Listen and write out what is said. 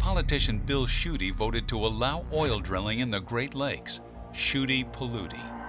politician Bill Schuette voted to allow oil drilling in the Great Lakes. Schuette Paluti.